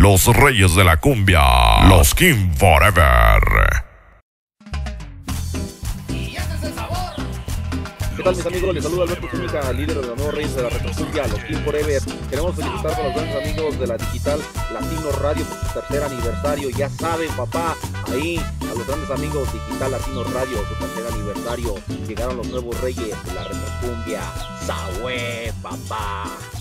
los reyes de la cumbia, los King Forever. ¿Qué tal, mis amigos? Les saluda Alberto Zúñiga, líder de los nuevos reyes de la retrocumbia, los King Forever. Queremos felicitar a los grandes amigos de la Digital Latino Radio por su tercer aniversario. Ya saben, papá, ahí a los grandes amigos Digital Latino Radio, su tercer aniversario. Llegaron los nuevos reyes de la retrocumbia. ¡Sahue, papá!